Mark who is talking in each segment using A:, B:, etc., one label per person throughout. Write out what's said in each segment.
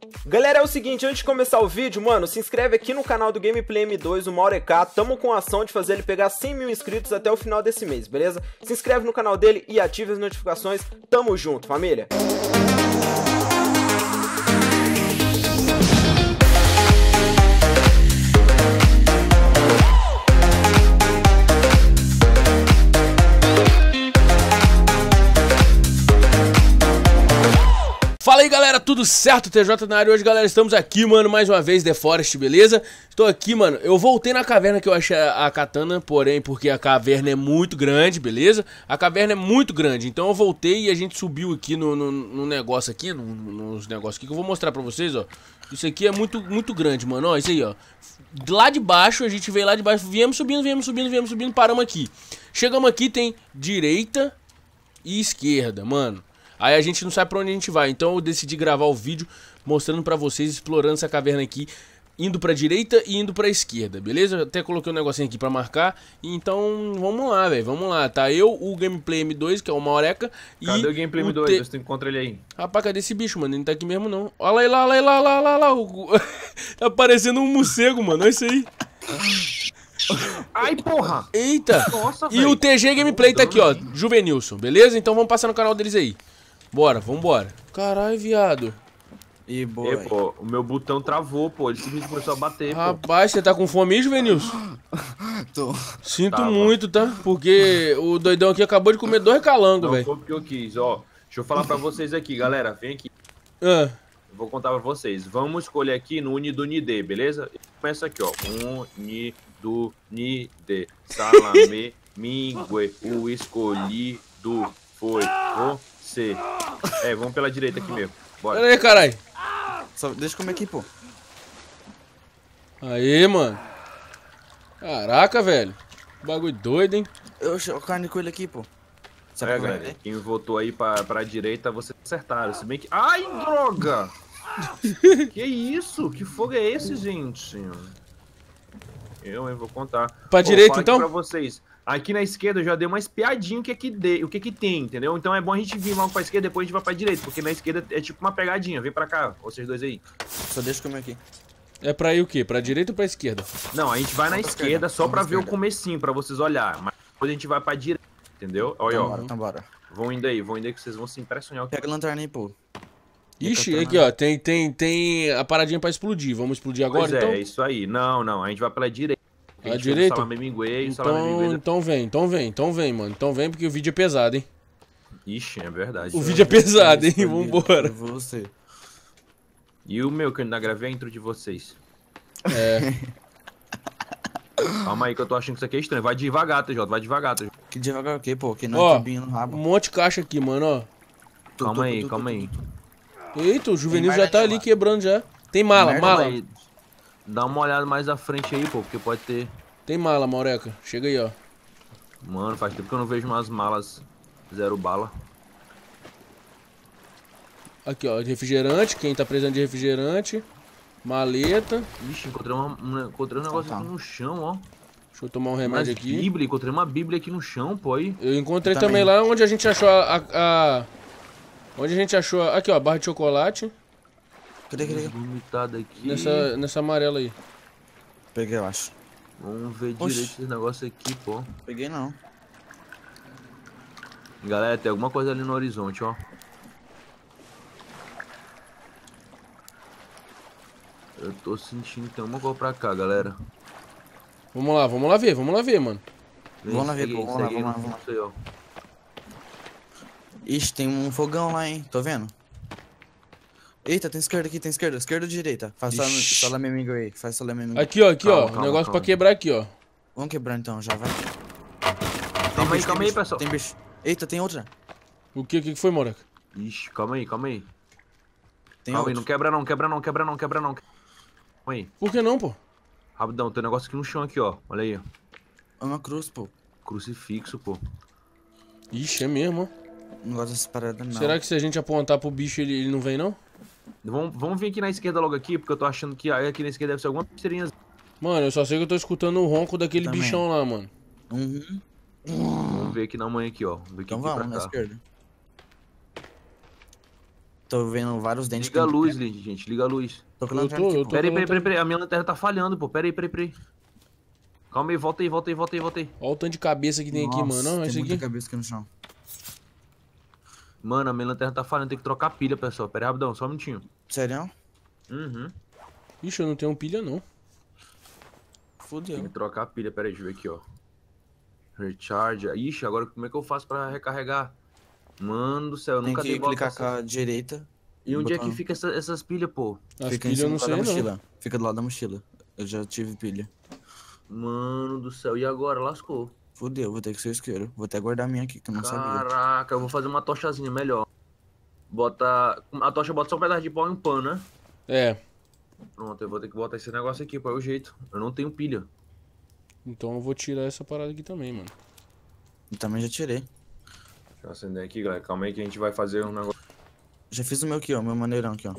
A: Galera, é o seguinte, antes de começar o vídeo, mano, se inscreve aqui no canal do Gameplay M2, o Maurecat. Tamo com a ação de fazer ele pegar 100 mil inscritos até o final desse mês, beleza? Se inscreve no canal dele e ative as notificações. Tamo junto, família!
B: Fala aí galera, tudo certo? TJ na área. Hoje galera, estamos aqui, mano, mais uma vez, The Forest, beleza? Estou aqui, mano, eu voltei na caverna que eu achei a katana, porém, porque a caverna é muito grande, beleza? A caverna é muito grande, então eu voltei e a gente subiu aqui no negócio aqui, nos negócios aqui que eu vou mostrar pra vocês, ó. Isso aqui é muito grande, mano, ó, isso aí, ó. Lá de baixo, a gente veio lá de baixo, viemos subindo, paramos aqui. Chegamos aqui, tem direita e esquerda, mano. Aí a gente não sabe pra onde a gente vai, então eu decidi gravar o vídeo mostrando pra vocês, explorando essa caverna aqui, indo pra direita e indo pra esquerda, beleza? Eu até coloquei um negocinho aqui pra marcar, então vamos lá, velho, vamos lá, tá? Eu, o Gameplay M2, que é o Maurecat, e...
C: Cadê o Gameplay M2? Você encontra ele aí.
B: Rapaz, cadê esse bicho, mano? Ele não tá aqui mesmo, não. Olha lá, tá parecendo um morcego, mano, olha isso aí.
C: Ai, porra!
B: Eita!
C: Nossa,
B: e o TG Gameplay tá aqui, ó, Juvenilson, beleza? Então vamos passar no canal deles aí. Bora, vambora. Caralho, viado.
C: E pô, o meu botão travou, pô. Ele simplesmente começou a bater,
B: Rapaz, você tá com fome aí, Juvenilson?
D: Tô.
B: Sinto muito, tá? Porque o doidão aqui acabou de comer 2 calangos, velho.
C: Não foi porque eu quis, ó. Deixa eu falar pra vocês aqui, galera. Vem aqui.
B: Ah.
C: Eu vou contar pra vocês. Vamos escolher aqui no Unidunide, beleza? Começa aqui, ó. Unidunide. Salame, mingue. O escolhido foi você. É, vamos pela direita aqui mesmo. Bora.
B: Pera aí, caralho.
D: Só deixa eu comer aqui, pô.
B: Aí, mano. Caraca, velho. Bagulho doido, hein?
D: Eu carne de coelho aqui, pô. Sabe
C: É, galera, quem votou aí pra direita, vocês acertaram. Se bem que... Ai, droga! Que isso? Que fogo é esse, gente? Eu vou contar.
B: Pra direita, então?
C: Pra vocês. Aqui na esquerda eu já dei uma espiadinha o que tem, entendeu? Então é bom a gente vir logo pra esquerda, depois a gente vai pra direita, porque na esquerda é tipo uma pegadinha. Vem pra cá, vocês dois aí.
D: Só deixa eu comer aqui.
B: É pra ir o quê? Pra direita ou pra esquerda?
C: Não, a gente vai na esquerda só pra ver o comecinho, pra vocês olharem. Mas depois a gente vai pra direita, entendeu? Olha, ó.
D: Então bora.
C: Vão indo aí que vocês vão se impressionar.
D: Pega a lanterna aí, pô.
B: Ixi, aqui, ó. Tem a paradinha pra explodir. Vamos explodir agora, então?
C: É, isso aí. Não. A gente vai pela direita.
B: A direita? Então vem, mano. Então vem porque o vídeo é pesado, hein?
C: Ixi, é verdade.
B: O vídeo é pesado, hein? Vambora.
D: Você.
C: E o meu, que eu ainda gravei a intro de vocês.
B: É.
C: Calma aí que eu tô achando que isso aqui é estranho. Vai devagar, TJ, vai devagar, TJ.
D: Que devagar o quê, pô? Que não
B: Ó,
D: é tubinho no rabo.
B: um monte de caixa aqui, mano, ó.
C: Calma aí.
B: Eita, o Juvenil já tá ali quebrando já. Tem mala.
C: Aí. Dá uma olhada mais à frente aí, pô, porque pode ter...
B: Tem mala, Maurecat. Chega aí, ó.
C: Mano, faz tempo que eu não vejo umas malas 0 bala.
B: Aqui, ó, refrigerante. Quem tá precisando de refrigerante. Maleta.
C: Ixi, encontrei um negócio aqui no chão, ó.
B: Deixa eu tomar um remédio aqui.
C: Bíblia, encontrei uma bíblia aqui no chão, pô, aí.
B: Eu encontrei também lá onde a gente achou onde a gente achou... Aqui, ó, barra de chocolate.
D: Cadê?
C: Vomitada aqui.
B: Nessa amarela aí.
D: Peguei, eu acho.
C: Vamos ver direito esse negócio aqui, pô.
D: Peguei não.
C: Galera, tem alguma coisa ali no horizonte, ó. Eu tô sentindo que tem uma coisa pra cá, galera.
B: Vamos lá ver, mano.
D: Vamos lá ver, pô. Vamos lá.
C: Aí, ó.
D: Ixi, tem um fogão lá, hein? Tô vendo? Eita, tem esquerda aqui, esquerda ou direita? Faz salame amigo aí, faz salame amigo.
B: Aqui, ó, negócio pra quebrar aqui, ó.
D: Vamos quebrar então, já vai.
C: Calma aí, pessoal.
D: Tem bicho. Eita, tem outra.
B: O que foi, Maurecat?
C: Ixi, calma aí.
D: Tem
C: Calma
D: outra.
C: aí, não quebra não. Calma aí.
B: Por que não, pô?
C: Rapidão, tem um negócio aqui no chão aqui, ó. Olha aí, ó.
D: É uma cruz, pô.
C: Crucifixo, pô.
B: Ixi, é mesmo, ó.
D: Não gosto dessas paradas, não.
B: Será que se a gente apontar pro bicho ele não vem, não?
C: Vamos vir aqui na esquerda logo aqui, porque eu tô achando que aqui na esquerda deve ser alguma besteirinha.
B: Mano, eu só sei que eu tô escutando o ronco daquele bichão lá, mano.
C: Vamos ver aqui na manhã aqui, ó. Vamos ver
D: Então
C: aqui
D: vamos,
C: pra
D: na
C: cá.
D: esquerda. Tô vendo vários dentes.
C: Liga a luz, gente. Liga a luz.
D: Tô com
B: Eu
D: lanterna
B: tô,
D: aqui,
B: eu
D: pô.
B: tô.
C: Peraí. A minha lanterna tá falhando, pô. Peraí. Calma aí, volta aí.
B: Olha o tanto de cabeça que tem aqui,
D: Nossa,
B: mano. Ó,
D: tem
B: esse
D: muita
B: aqui.
D: cabeça aqui no chão.
C: Mano, a minha lanterna tá falhando. Tem que trocar a pilha, pessoal. Pera aí, rapidão. Só um minutinho.
D: Sério?
C: Uhum.
B: Ixi, eu não tenho pilha, não.
C: Tem
D: Fudeu.
C: que trocar a pilha. Pera aí, deixa eu ver aqui, ó. Recharge. Ixi, agora como é que eu faço pra recarregar? Mano do céu, eu
D: Tem
C: nunca
D: que
C: dei bola
D: clicar
C: pra
D: com a direita.
C: E onde é
D: botar-
C: que fica essas pilhas, pô?
B: As
D: Fica em
B: pilhas eu
D: cima
B: não
D: do
B: sei,
D: lado da
B: não.
D: mochila. Fica do lado da mochila. Eu já tive pilha.
C: Mano do céu, e agora? Lascou.
D: Fudeu, vou ter que ser isqueiro. Vou até guardar a minha aqui, que eu não sabia.
C: Caraca, eu vou fazer uma tochazinha melhor. Bota. A tocha bota só um pedaço de pau e um pano, né?
B: É.
C: Pronto, eu vou ter que botar esse negócio aqui, pô, é o jeito. Eu não tenho pilha.
B: Então eu vou tirar essa parada aqui também, mano.
D: Eu também já tirei.
C: Deixa eu acender aqui, galera. Calma aí que a gente vai fazer um negócio.
D: Já fiz o meu aqui, ó. Meu maneirão aqui, ó.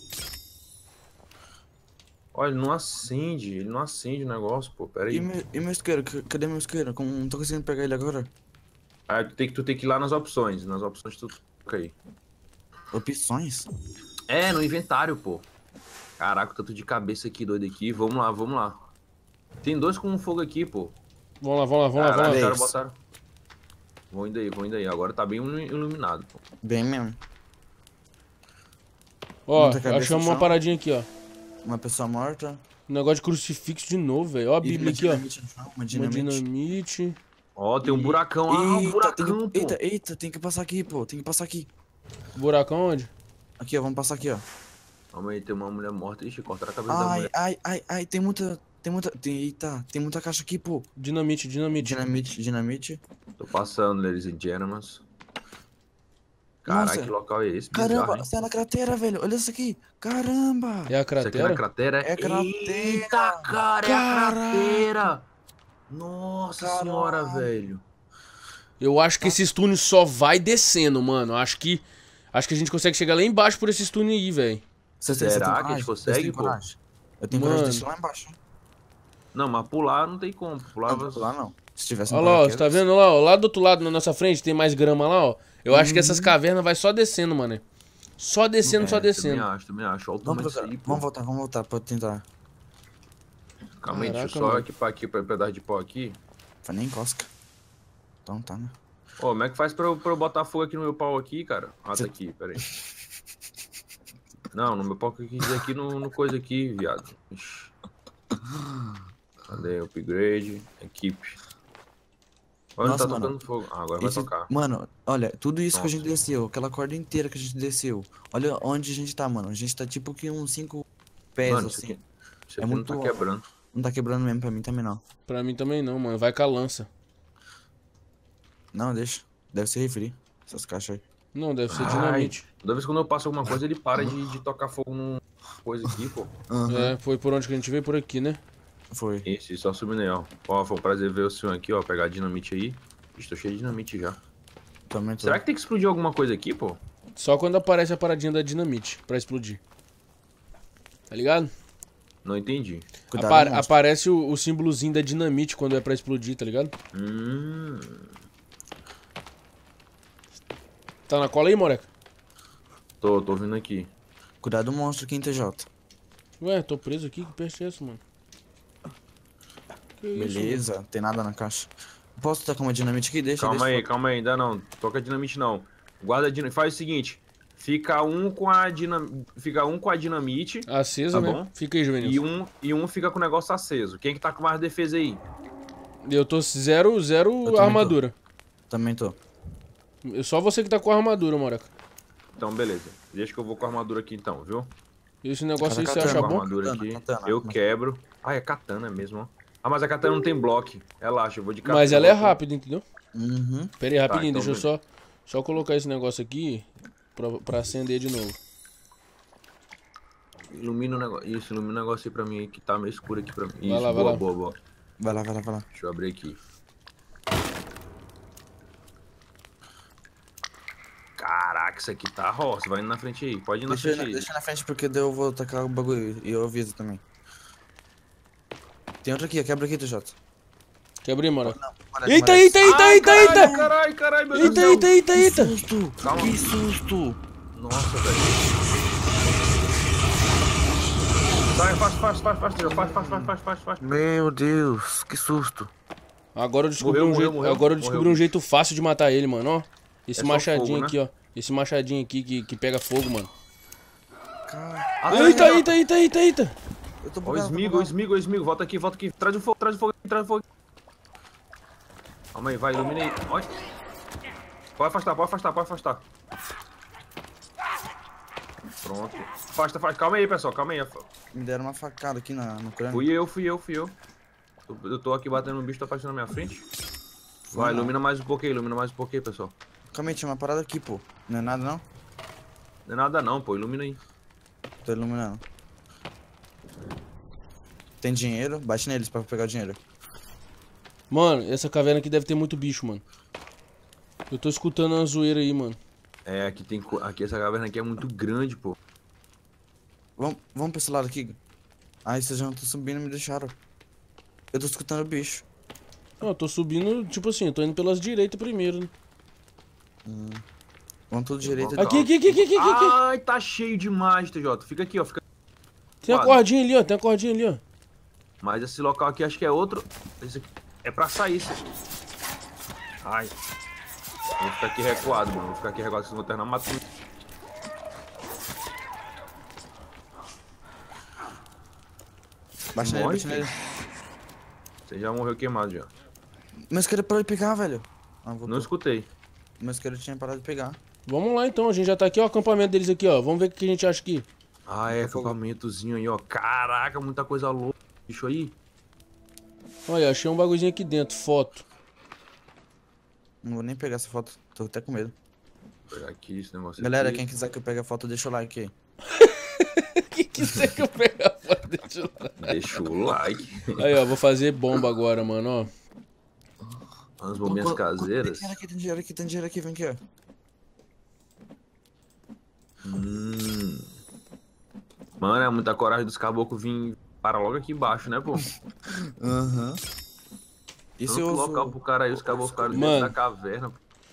C: Olha, ele não acende o negócio, pô. Pera aí.
D: E meu isqueiro? Cadê meu isqueiro? Como não tô conseguindo pegar ele agora?
C: Ah, tu tem que ir lá nas opções. Nas opções tu toca aí.
D: Opções?
C: É, no inventário, pô. Caraca, tanto de cabeça aqui, doido aqui. Vamos lá. Tem dois com fogo aqui, pô.
B: Vamos lá.
C: Caraca, os
D: lá.
C: caras botaram. Vou indo aí. Agora tá bem iluminado, pô.
D: Bem mesmo.
B: Ó,
D: Muita cabeça
B: achamos
D: no
B: uma
D: chão.
B: paradinha aqui, ó.
D: Uma pessoa morta.
B: Um negócio de crucifixo de novo, velho. Ó a
D: E
B: Bíblia
D: uma
B: aqui, ó.
D: dinamite no chão, uma
B: Uma
D: dinamite.
B: dinamite.
C: Ó, tem um buracão. Ah, um buracão, pô.
D: Eita, tem que passar aqui, pô. Tem que passar aqui.
B: Buracão onde?
D: Aqui, ó. Vamos passar aqui, ó.
C: Calma aí, tem uma mulher morta. Ixi, cortaram a cabeça da mulher.
D: Ai. Tem muita... Eita, tem muita caixa aqui, pô.
B: Dinamite.
D: Dinamite.
C: Tô passando, ladies and gentlemen. Caralho,
D: Nossa.
C: que local é esse? Bizarro,
D: Caramba,
C: hein?
D: sai na cratera, velho. Olha isso aqui. Caramba.
B: É a
C: Isso aqui é
B: cratera?
C: na cratera?
D: É cratera.
C: Eita, cara, é a cratera. Nossa
D: Caralho.
C: senhora, velho.
B: Eu acho que esse túnel só vai descendo, mano. Acho que a gente consegue chegar lá embaixo por esse túnel aí, velho.
D: Você
C: Será
D: tem
C: que a gente
D: coragem?
C: consegue,
D: Você tem
C: pô?
D: coragem? Eu tenho coragem de
B: Mano.
D: descer lá embaixo.
C: Não, mas pular não tem como. Pular
D: Não, lá não. Se tivesse um
B: Olha lá, ó, você tá
D: paraquedas-
B: vendo lá, ó? Lá do outro lado, na nossa frente, tem mais grama lá, ó. Eu acho que essas cavernas vai só descendo, mano. Só descendo.
C: Também acho. Olha o tamanho
D: Vamos
C: disso aí, pô.
D: voltar pra tentar.
C: Calma aí, deixa eu
B: Caraca,
C: só
B: mano.
C: equipar aqui pra pedaço de pau aqui.
D: Foi nem cosca. Então tá, né?
C: Ô, como é que faz pra eu botar fogo aqui no meu pau aqui, cara? Ah,
D: Cê-
C: tá aqui, pera aí. Não, no meu pau que eu quis dizer aqui no coisa aqui, viado. Ixi. Cadê? Upgrade, equipe. Olha,
D: Nossa,
C: tá
D: mano.
C: tocando fogo. Ah, agora vai tocar.
D: Mano, olha, tudo isso que a
C: Nossa.
D: gente desceu, aquela corda inteira que a gente desceu. Olha onde a gente tá, mano. A gente tá tipo que uns 5 pés,
C: Mano, isso
D: assim.
C: aqui
D: É
C: não
D: muito
C: tá
D: alto.
C: quebrando.
D: Não tá quebrando mesmo pra mim também, não.
B: Pra mim também não, mano. Vai com a lança.
D: Não, deixa. Deve ser refri. Essas caixas aí.
B: Não, deve ser
C: Ai.
B: dinamite.
C: Toda vez que eu passo alguma coisa, ele para de tocar fogo num coisa aqui, pô.
D: Aham,
B: É, foi por onde que a gente veio, por aqui, né?
D: foi.
C: Esse, só subindo aí, ó. Ó, foi um prazer ver o senhor aqui, ó. Pegar a dinamite aí. Ixi, tô cheio de dinamite já.
D: Também tô.
C: Será que tem que explodir alguma coisa aqui, pô?
B: Só quando aparece a paradinha da dinamite pra explodir. Tá ligado?
C: Não entendi.
D: Cuidado, monstro.
B: Aparece o símbolozinho da dinamite quando é pra explodir, tá ligado? Tá na cola aí, moleque?
C: Tô vindo aqui.
D: Cuidado do monstro aqui em TJ.
B: Ué, tô preso aqui? Que peste é essa, mano? Que isso,
D: Beleza, tem nada na caixa. Posso tacar uma dinamite aqui? Deixa,
C: Calma
D: deixa.
C: aí, calma aí, ainda não. Toca a dinamite não. Guarda a dinamite. Faz o seguinte. Fica um com a dinamite
B: acesa,
C: Tá
B: né?
C: bom.
B: Fica aí, Juvenil.
C: e um fica com o negócio aceso. Quem que tá com mais defesa aí?
B: Eu tô zero
D: também
B: armadura.
D: Também tô.
B: Só você que tá com a armadura, moleque.
C: Então, beleza. Deixa que eu vou com a armadura aqui então, viu?
B: Esse negócio aí
D: Cada
B: você acha
C: Com a
B: bom?
C: armadura
D: Katana,
C: aqui.
D: katana.
C: Eu quebro. Ah, é katana mesmo, ó. Ah, mas a katana não tem bloco. Relaxa, eu vou de katana.
B: Mas ela é rápida, entendeu?
D: Uhum.
B: Pera aí, rapidinho,
C: então
B: deixa eu só colocar esse negócio aqui pra acender de novo.
C: Ilumina o negócio. Isso, ilumina o negócio aí pra mim aí, que tá meio escuro aqui pra mim. Isso,
B: lá, vai
C: boa,
B: lá.
C: boa, boa.
D: Vai lá.
C: Deixa eu abrir aqui. Caraca, isso aqui tá roça. Vai indo na frente aí. Pode ir na frente aí.
D: Deixa na frente porque daí eu vou tacar o bagulho e eu aviso também. Tem outro aqui, quebra aqui, TJ.
B: Quebrei, moleque.
D: Moleque,
B: Eita,
D: moleque.
B: eita!
C: Caralho, meu Deus do céu.
B: Eita!
D: Que susto!
C: Calma.
D: Que susto!
C: Nossa, velho. Sai, faz.
D: Meu Deus, que susto.
B: Agora eu descobri
C: Morreu.
B: um jeito fácil de matar ele, mano, ó. Esse
C: É só
B: machadinho
C: fogo, né?
B: aqui, ó. Esse machadinho aqui que pega fogo, mano.
D: Cara,
B: Eita.
D: eu tô
C: Ó,
D: bugado,
C: o Smigo. Volta aqui. Traz o fogo. Calma aí, vai, ilumina aí. Olha. Pode afastar. Pronto. Afasta. Calma aí, pessoal, calma aí.
D: Me deram uma facada aqui no crânio.
C: Fui eu. Eu tô aqui batendo no bicho, tá passando na minha frente. Vai,
D: não.
C: ilumina mais um pouquinho, pessoal.
D: Calma aí, tinha uma parada aqui, pô. Não é nada, não?
C: Não é nada não, pô, ilumina aí.
D: Tô iluminando. Tem dinheiro? Bate neles pra pegar o dinheiro.
B: Mano, essa caverna aqui deve ter muito bicho, mano. Eu tô escutando uma zoeira aí, mano.
C: É, aqui essa caverna aqui é muito grande, pô.
D: Vamos pra esse lado aqui. Ai, vocês já não estão subindo e me deixaram. Eu tô escutando o bicho.
B: Não, eu tô subindo, tipo assim, eu tô indo pelas direitas primeiro, né?
D: Vamos tudo direito.
B: Aqui.
C: Ai, tá cheio demais, TJ. Fica aqui, ó.
B: Tem a cordinha ali, ó.
C: Mas esse local aqui acho que é outro. Esse aqui é pra sair, esse aqui. Ai. Vou ficar aqui recuado, mano. Vocês vão terminar matando.
D: Bate nele.
C: Você já morreu queimado já.
D: Meu isqueiro parou de pegar, velho. Ah, voltou.
C: Não escutei.
D: Meu isqueiro tinha parado de pegar.
B: Vamos lá então, a gente já tá aqui, ó, o acampamento deles aqui, ó. Vamos ver o que a gente acha aqui.
C: Ah, é, acampamentozinho aí, ó. Caraca, muita coisa louca. Bicho aí.
B: Olha, achei um bagulhozinho aqui dentro, foto.
D: Não vou nem pegar essa foto, tô até com medo.
C: Vou pegar aqui esse negócio
D: Galera,
C: aqui.
D: quem quiser que eu pegue a foto, deixa o like aí.
B: Quem quiser que eu pegue a foto, deixa eu lá.
C: Deixa o like.
B: Aí, ó, vou fazer bomba agora, mano, ó.
C: As bombinhas caseiras.
D: Tem dinheiro aqui, vem aqui, ó.
C: Mano, é muita coragem dos caboclos vir para logo aqui embaixo, né, pô?
D: Aham. E se
C: Tanto
D: eu
C: local pro cara aí, os caboclos ficaram dentro
B: Mano.
C: da caverna.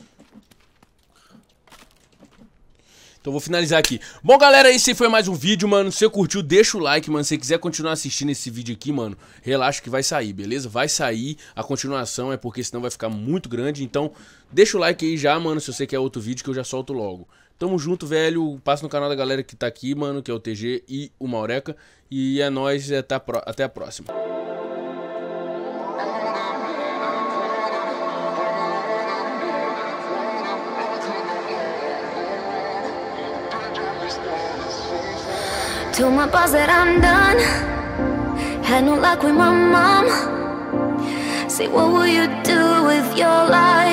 B: Então vou finalizar aqui. Bom, galera, esse foi mais um vídeo, mano. Se você curtiu, deixa o like, mano. Se você quiser continuar assistindo esse vídeo aqui, mano, relaxa que vai sair, beleza? Vai sair a continuação, é porque senão vai ficar muito grande. Então, deixa o like aí já, mano, se você quer outro vídeo que eu já solto logo. Tamo junto, velho. Passa no canal da galera que tá aqui, mano, que é o TG e o Maureca. E é nóis, até a próxima.
E: Told my boss that I'm done. Had no luck with my mom. Say, what will you do with your life?